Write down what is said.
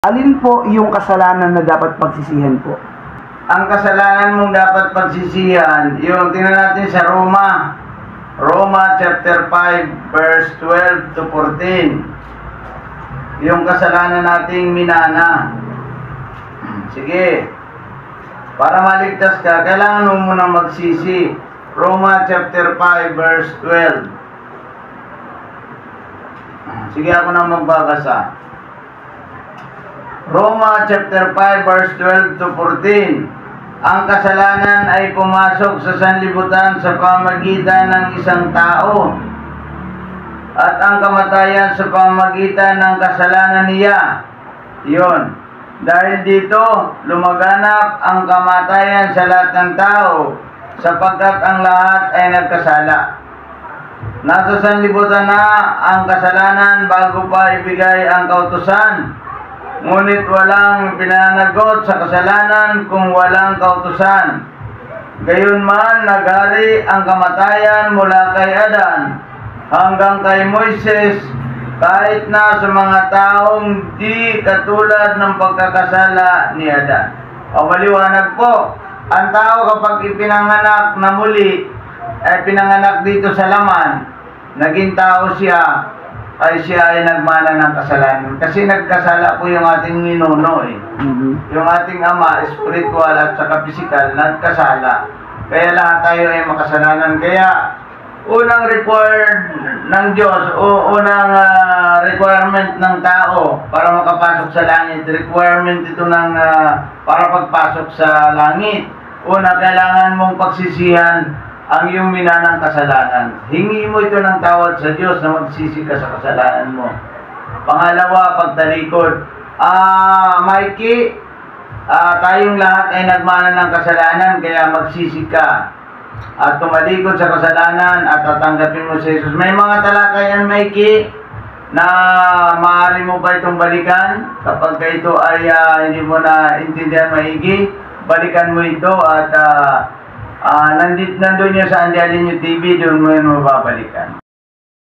Alin po yung kasalanan na dapat pagsisihan po? Ang kasalanan mong dapat pagsisihan, yung tingnan natin sa Roma chapter 5 verse 12 to 14. Yung kasalanan nating minana. Sige. Para maligtas ka, kailangan mo munang magsisi. Roma chapter 5 verse 12. Sige, ako nang magbabasa. Roma chapter 5 verse 12 to 14. Ang kasalanan ay pumasok sa sanlibutan sa pamagitan ng isang tao, at ang kamatayan sa pamagitan ng kasalanan niya. Yun. Dahil dito, lumaganap ang kamatayan sa lahat ng tao, sapagkat ang lahat ay nagkasala. Nasa sanlibutan na ang kasalanan bago pa ibigay ang kautusan. Ngunit walang pinanagot sa kasalanan kung walang kautusan. Gayunman, naghari ang kamatayan mula kay Adan hanggang kay Moises, kahit na sa mga taong di katulad ng pagkakasala ni Adan. O maliwanag po, ang tao kapag ipinanganak na muli, ay pinanganak dito sa laman, naging tao siya, ay siya ay nagmana ng kasalanan. Kasi nagkasala po yung ating ninuno eh. Yung ating ama, spiritual at saka physical, nagkasala. Kaya lahat tayo ay makasalanan. Kaya, unang required ng Diyos, o unang requirement ng tao para makapasok sa langit, requirement ito ng para pagpasok sa langit. Una, kailangan mong pagsisihan ang iyong minanang kasalanan. Hingi mo ito ng tawad sa Diyos na magsisi ka sa kasalanan mo. Pangalawa, pagtalikod. Mikey, tayong lahat ay nagmana ng kasalanan, kaya magsisi ka at tumalikod sa kasalanan at tatanggapin mo si Jesus. May mga talakayan, Mikey, na maaari mo ba itong balikan kapag ito ay hindi mo na intindihan maigi. Balikan mo ito at nandun nyo sa Andialin TV, doon mo yun mababalikan.